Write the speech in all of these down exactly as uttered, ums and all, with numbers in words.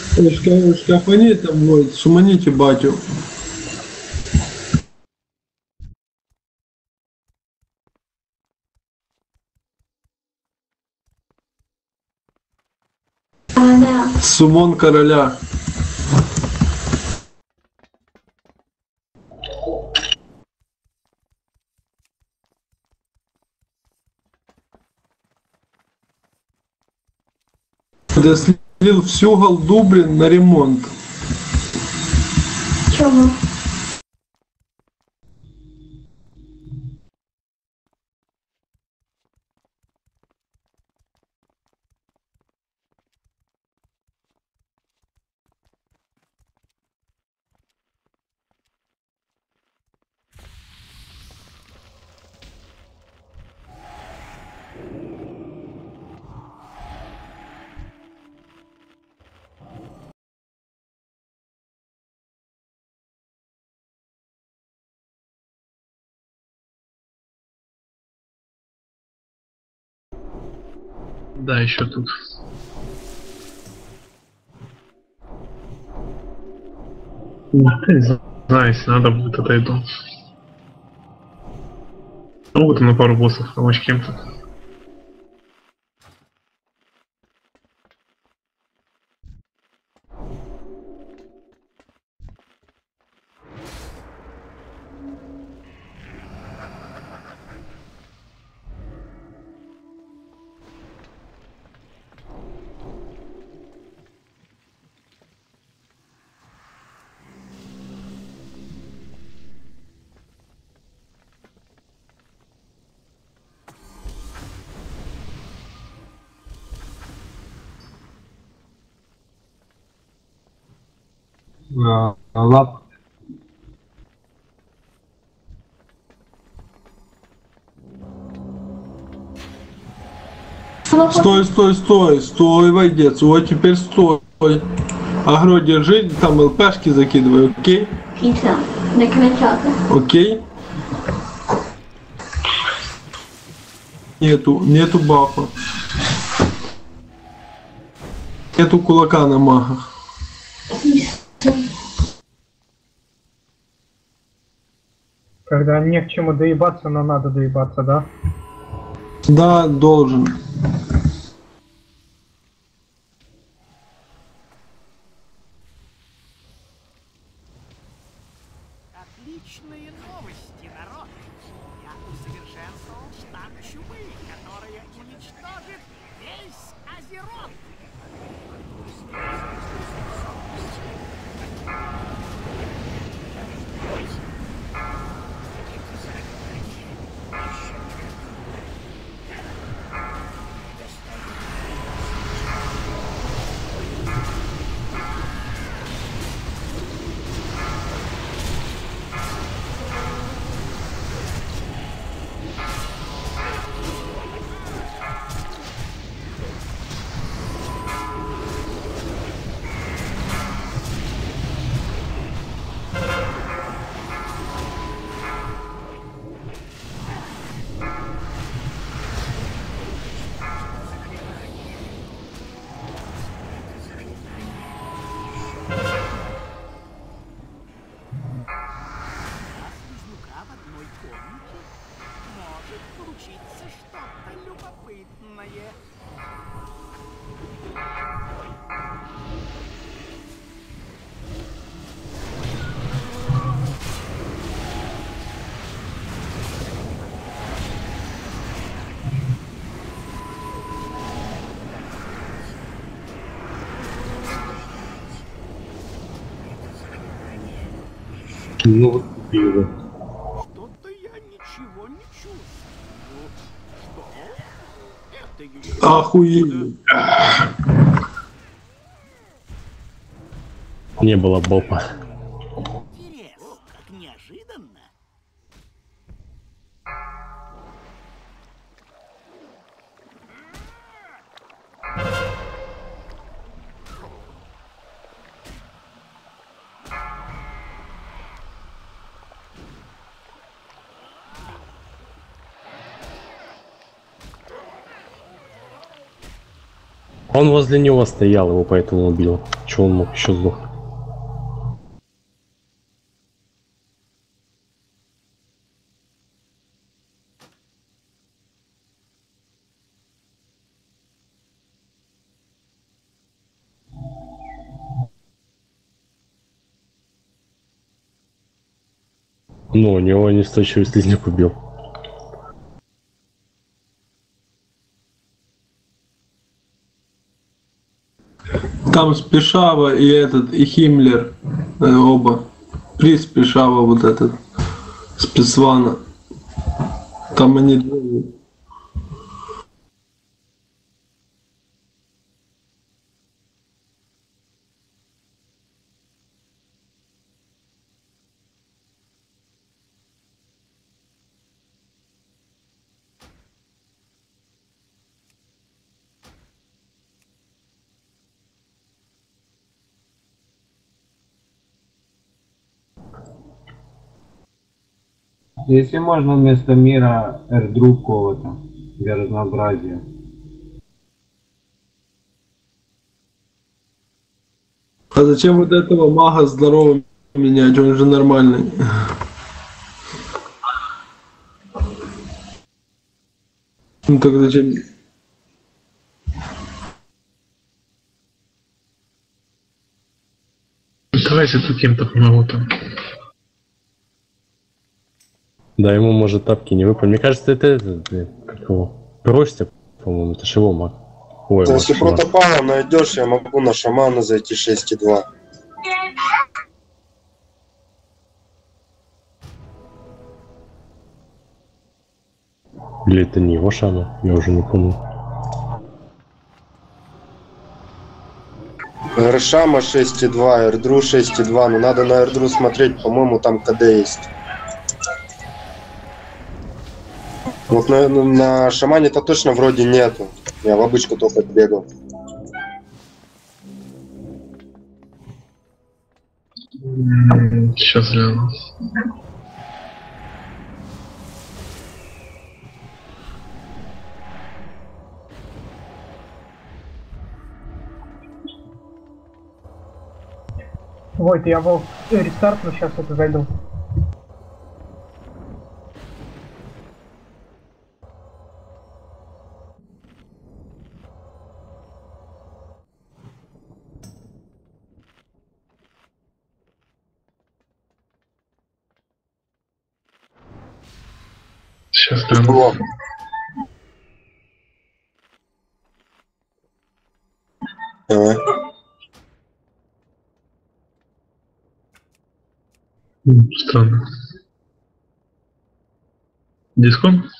Шка- Шкафани там вот, шуманите батю. Сумон короля. Я слил всю голду, блин, на ремонт. Чего? Да, еще тут. Не знаю, если надо будет, отойду. Могу там на пару боссов помочь кем-то. А, лап. Стой, стой, стой, стой, войдец. Вот теперь стой. Агро держи, там ЛПшки закидывай, окей? Пицца. Не кричати. Окей? Нету, нету бафа. Нету кулака на магах. Когда не к чему доебаться, но надо доебаться, да? Да, должен. Отличные новости, народ! Я усовершенствовал штамм чумы, которая уничтожит весь Азерон! Близнюка в одной комнате может получиться что-то любопытное. Ну вот купила. Что-то я ничего не чувствую. Что? Это еще... Охуенно. Не было бопа. Интересно, как неожиданно. Он возле него стоял, его поэтому убил. Чего он мог еще сдохнуть? Ну, у него неустойчивый слизняк убил. Там Спешава и этот, и Химмлер, э, оба. Приз Спешава вот этот, спецвана. Там они двое. Если можно вместо мира эрдрук кого-то для разнообразия. А зачем вот этого мага здоровым менять? Он же нормальный. Ну так зачем? Давайте тут кем-то помогу там. Да, ему может тапки не выпали. Мне кажется, это этот, блин, как его? Простя, по-моему, это же его маг. Ой, Если маг, маг. протопала найдешь, я могу на шамана зайти шесть и два. Или это не его шама? Я уже не помню. Грошама шесть и два, эрдру шесть и два. Но надо на эрдру смотреть, по-моему, там КД есть. Вот на, на шамане-то точно вроде нету. Я в обычку только бегал. Сейчас гляну. Вот, я волк рестарт, но сейчас это зайду. Сейчас гляну. О, давай. М, Странно. Дискон?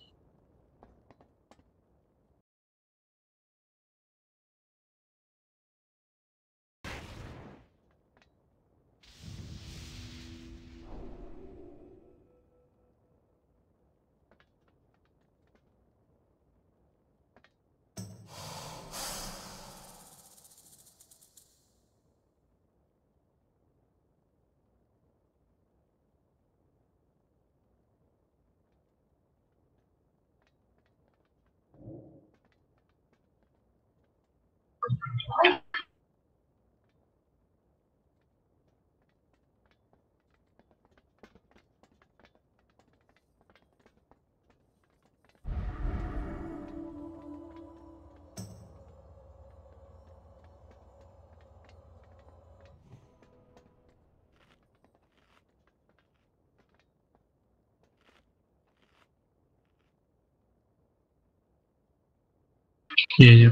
Не, нет.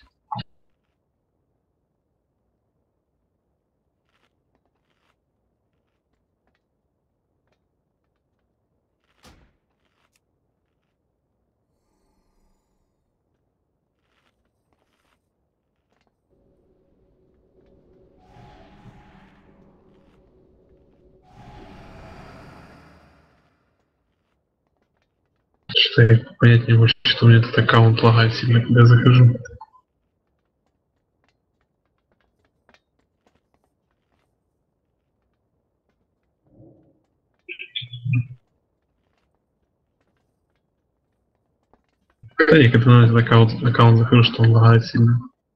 Что я понять не могу, что у меня этот аккаунт лагает сильно, когда я захожу. Да, я когда на этот аккаунт, аккаунт захожу, что он лагает сильно.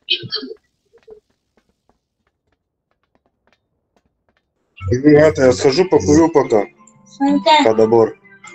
Ну, это, я схожу, покурю пока. По добор.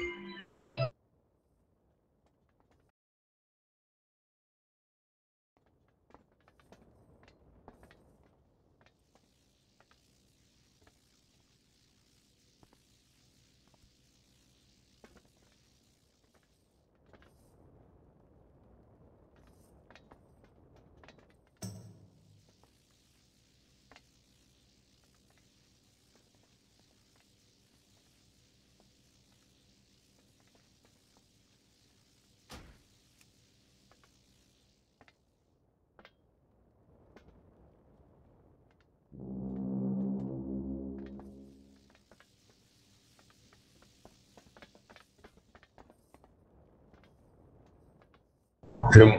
Ты...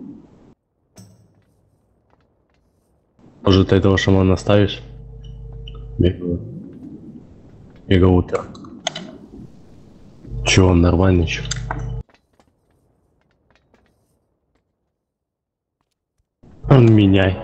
Может, ты этого шамана оставишь? Мега... Мегаутер. Чё, он нормальный чё? Он меняй.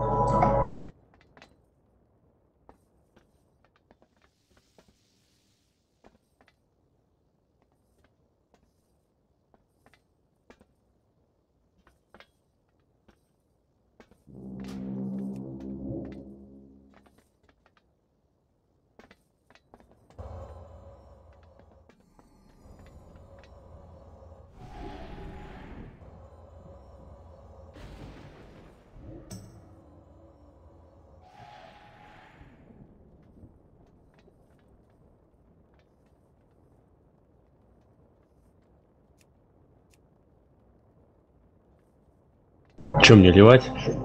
Чё мне ливать?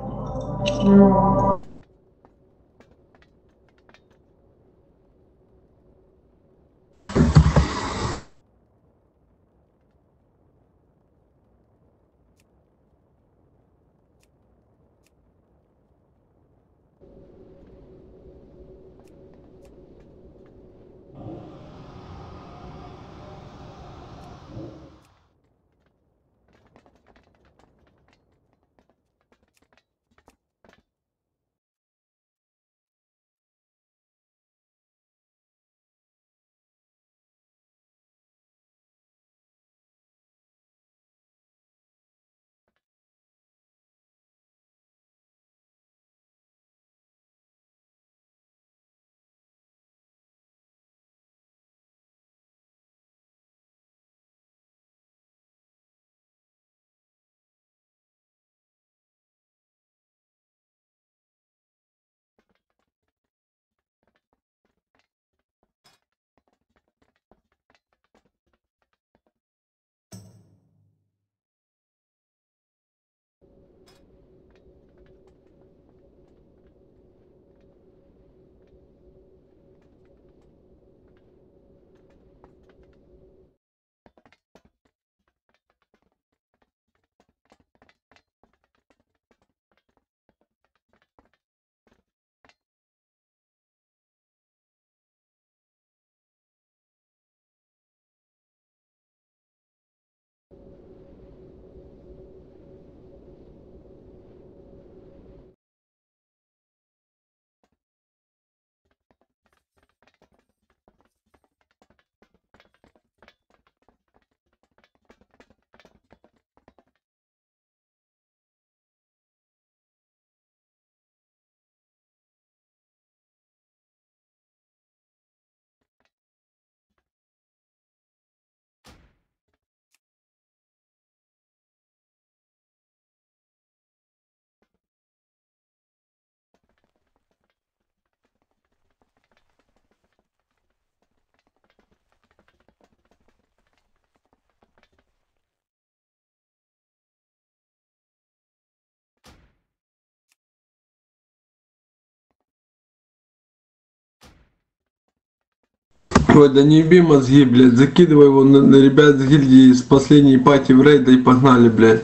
Ой, да не еби мозги, блядь, закидывай его на, на ребят с гильдии с последней пати в рейд, да и погнали, блядь.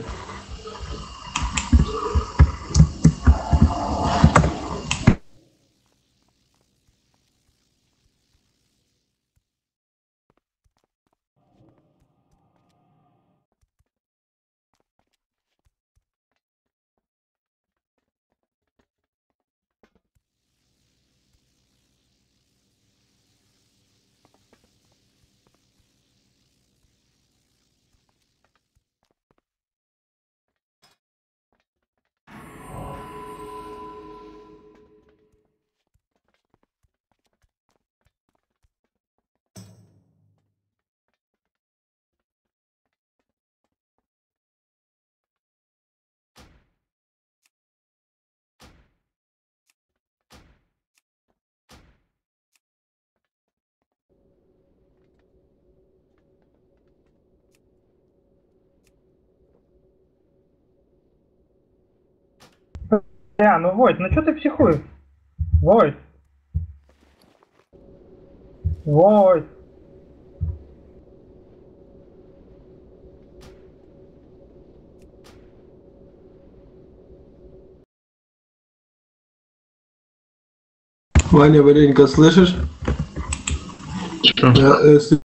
Бля, ну Войт, ну что ты психуешь? Войт. Войт. Ваня, Варенька, слышишь? Что? Я, если